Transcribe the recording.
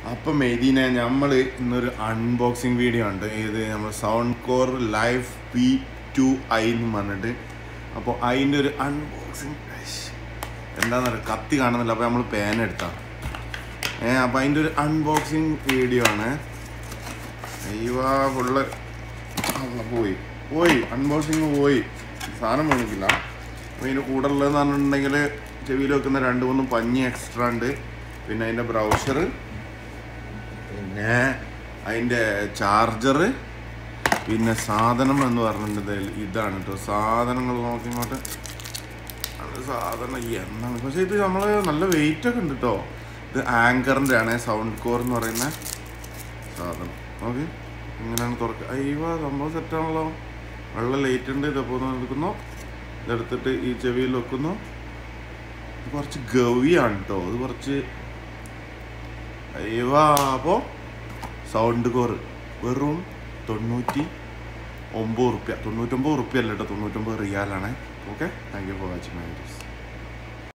അപ്പോൾ മെയ്ദീനെ നമ്മൾ ഇന്നൊരു അൺബോക്സിങ് വീഡിയോ ഉണ്ട്. ഇത് നമ്മൾ സൗണ്ട്കോർ ലൈവ് P2i എന്ന് പറഞ്ഞിട്ട്. അപ്പോൾ അതിൻ്റെ ഒരു അൺബോക്സിങ് എന്താണെന്ന് പറയുക, കത്തി കാണുന്നില്ല. അപ്പോൾ നമ്മൾ പേന എടുത്താൽ അപ്പോൾ അതിൻ്റെ ഒരു അൺബോക്സിങ് വീഡിയോ ആണ്. അയ്യോ ഫുള്ള് പോയി അൺബോക്സിങ് പോയി, സാധനം മേടിക്കില്ല. അപ്പോൾ ഇതിൻ്റെ കൂടെ ഉള്ളതെന്ന് പറഞ്ഞിട്ടുണ്ടെങ്കിൽ ചെവിയിൽ വെക്കുന്ന 2-3 പഞ്ഞി എക്സ്ട്രാ ഉണ്ട്. പിന്നെ അതിൻ്റെ ബ്രൗസർ, പിന്നെ അതിൻ്റെ ചാർജർ, പിന്നെ സാധനം എന്ന് പറഞ്ഞിട്ടുണ്ടെങ്കിൽ ഇതാണ് കേട്ടോ സാധനങ്ങൾ. നോക്കിങ്ങോട്ട് സാധനം എന്താണ്, പക്ഷേ ഇത് നമ്മൾ നല്ല വെയിറ്റ് ഒക്കെ ഉണ്ട് കേട്ടോ. ഇത് ആങ്കറിൻ്റെ ആണ്, സൗണ്ട്കോർ എന്ന് പറയുന്ന സാധനം. ഓക്കെ, ഇങ്ങനെയാണ് തുറക്കുക. അയ്യോ സംഭവം സെറ്റാണല്ലോ. വെള്ള ലൈറ്റ് ഉണ്ട്. ഇതപ്പോൾ എടുക്കുന്നു, ഇതെടുത്തിട്ട് ഈ ചെവിയിൽ വെക്കുന്നു. ഇത് കുറച്ച് ഗവിയാണ് കേട്ടോ, ഇത് കുറച്ച്. അയ്യോ അപ്പോൾ സൗണ്ട്കോർ വെറും 99 റുപ്യ. 99 റുപ്യ അല്ല കേട്ടോ, 99 റിയാലാണ്. Okay, thank you for watching my videos.